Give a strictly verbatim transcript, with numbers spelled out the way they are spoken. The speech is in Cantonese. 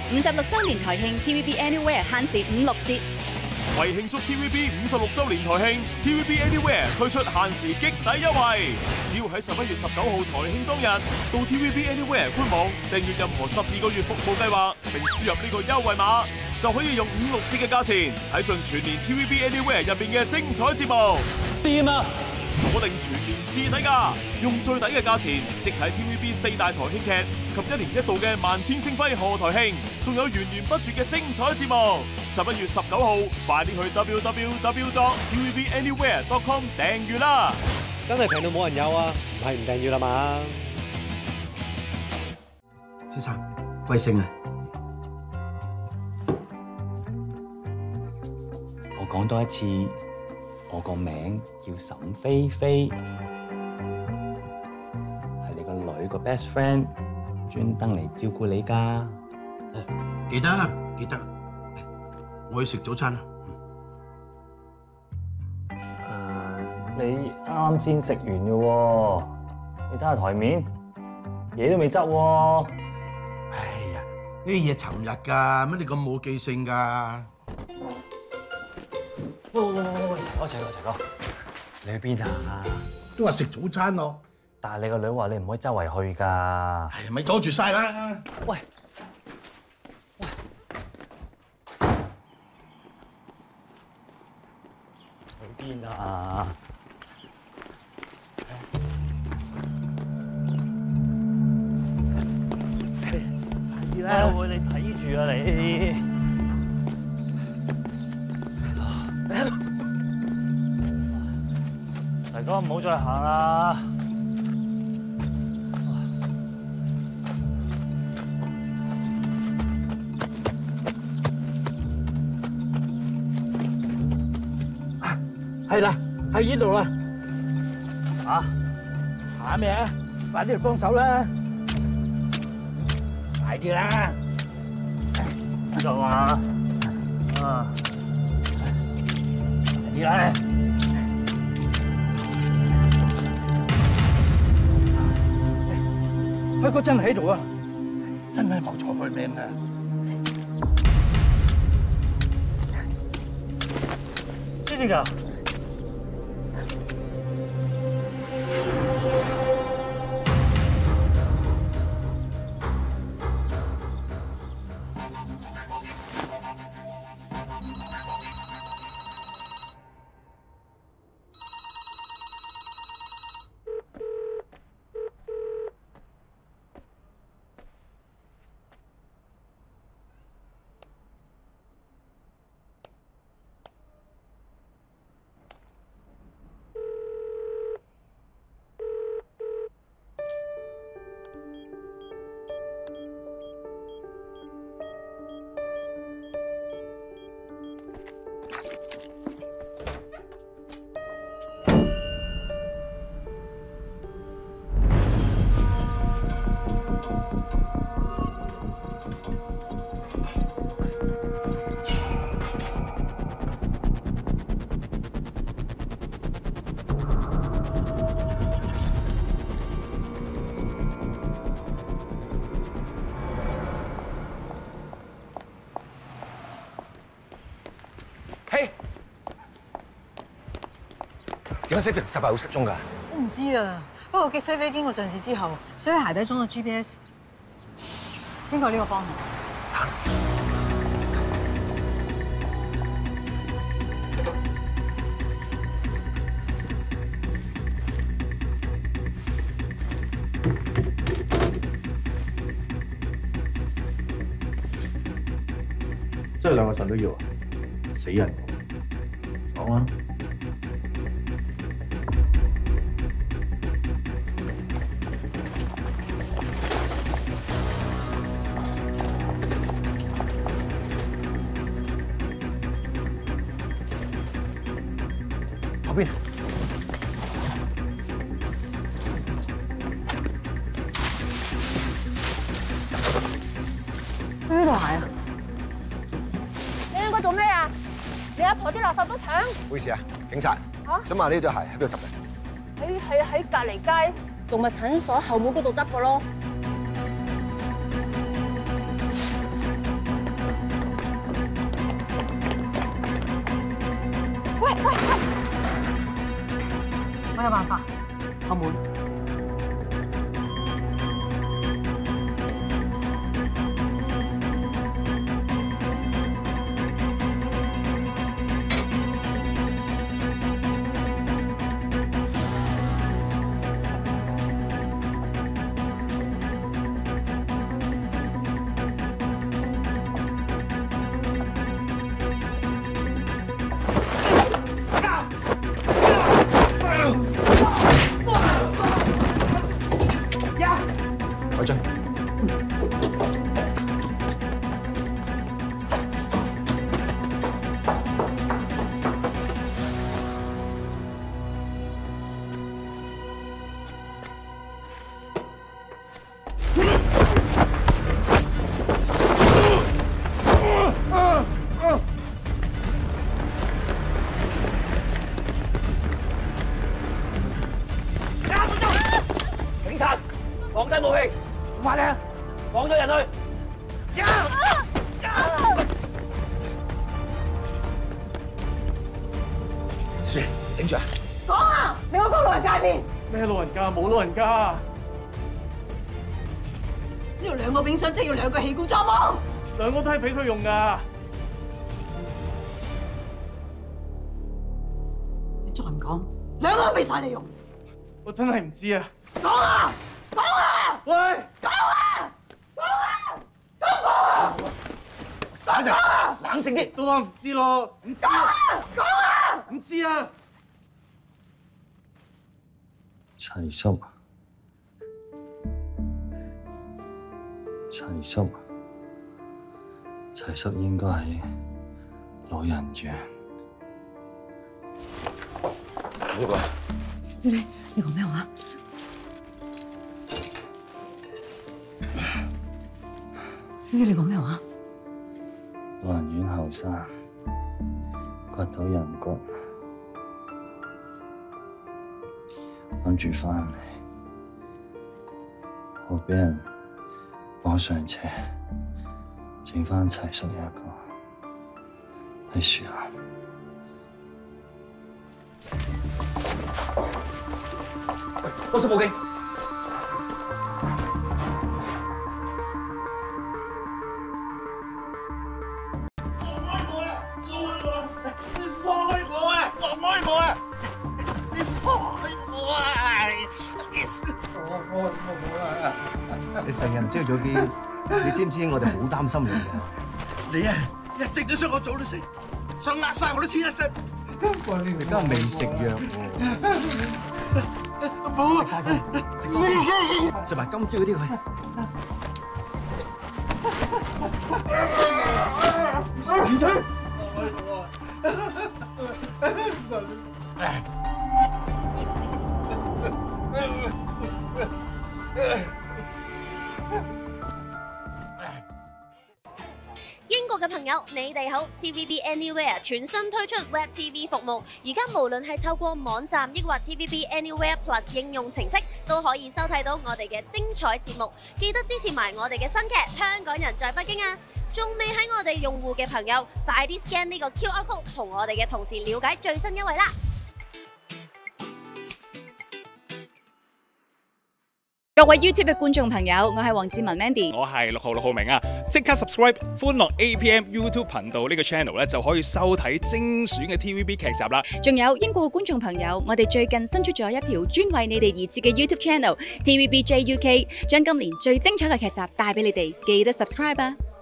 五十六週年台慶 T V B Anywhere 限時五六折。 為慶祝 T V B 五十六週年台慶 ，T V B Anywhere 推出限時極抵優惠，只要喺十一月十九號台慶當日到 T V B Anywhere 官網訂閱任何十二個月服務計劃，並輸入呢個優惠碼，就可以用五六折嘅價錢睇盡全年 T V B Anywhere 入邊嘅精彩節目。掂啊！鎖定全年至底價，用最抵嘅價錢，即睇 T V B 四大台慶劇及一年一度嘅萬千星輝賀台慶，仲有源源不絕嘅精彩節目。十一月十九號，快啲去 w w w dot t v b anywhere dot com 訂閱啦！ 真係平到冇人有啊，唔係唔訂閱啦嘛？ 先生，貴姓啊？ 我講多一次。我個名叫沈菲菲，係你個女個 best friend，專登嚟照顧你㗎。 哦，記得記得，我去食早餐啦。 誒，你啱啱先食完嘅喎，你睇下台面，嘢都未執喎。 哎呀，呢啲嘢尋日㗎，乜你咁冇記性㗎？ 喂喂喂喂，齊哥齊哥齊哥，你去邊啊？ 都話食早餐咯。 但係你個女話你唔可以周圍去㗎。 係咪阻住晒啦？ 喂喂，去邊啊？ 快啲啦！ 喂，你睇住啊你！大哥唔好再行啦！ 係啦，喺呢度啦。 啊？ 嚇咩啊？快啲嚟幫手啦！快啲啦！ 呢度啊！啊！快啲啦！ 輝哥真係喺度啊！真係謀財害命啊！ 知唔知㗎？ 點解菲菲同十八會失蹤㗎？ 我唔知啊，不過菲菲經過上次之後，所以鞋底裝咗 G P S。經過呢個方向。 真係兩個腎都要啊！死人！講啊！ 後邊。 呢度係啊！ 你兩個做咩啊？你阿婆啲垃圾都搶？ 唔好意思啊，警察。 嚇？ 想問呢對鞋喺邊度執嘅？ 喺喺喺隔離街動物診所後門嗰度執嘅咯。 我有辦法，後門。 海俊，警察，放低武器，快啲，放咗人去。雪，頂住啊！ 講啊！你嗰個老人家喺邊？ 咩老人家？冇老人家。 呢度兩個冰箱，即係要兩個氣罐裝冇。 兩個都係俾佢用㗎。 你再唔講，兩個都俾晒你用。 我真係唔知啊！ 講啊！講啊！ 喂！ 講啊！講啊！講啊！ 冷靜啲， 都話唔知咯。唔知啊！ 講啊！ 唔知啊！ 齊叔，齊叔，齊叔應該喺老人院。 呢個。 你你講咩話？你你講咩話？ 老人院後生，掘到人骨，諗住翻嚟，我俾人綁上車，剩翻齊叔一個喺樹下。 攞手報警！ 你成日唔知去咗邊，你知唔知我哋好擔心你㗎？ 你啊，一直都想我早啲死，想呃晒我啲錢啊！真。 你而家未食藥喎。 冇。 食晒佢，食多啲，食埋今朝嗰啲佢。完嘴。 英國嘅朋友，你哋好 ！T V B Anywhere 全新推出 Web T V 服務，而家無論係透過網站抑或 T V B Anywhere Plus 應用程式，都可以收睇到我哋嘅精彩節目。記得支持埋我哋嘅新劇《香港人在北京》啊！仲未喺我哋用戶嘅朋友，快啲 scan 呢個 Q R code 同我哋嘅同事了解最新優惠啦！ 各位 YouTube 嘅觀眾朋友，我係黃志文 Mandy， 我係六號六號明啊！即刻 subscribe 歡樂 A P M YouTube 頻道呢個 channel 咧，就可以收睇精選嘅 T V B 劇集啦。 仲有英國嘅觀眾朋友，我哋最近新出咗一條專為你哋而設嘅 YouTube channel T V B J U K， 將今年最精彩嘅劇集帶俾你哋，記得 subscribe 啊！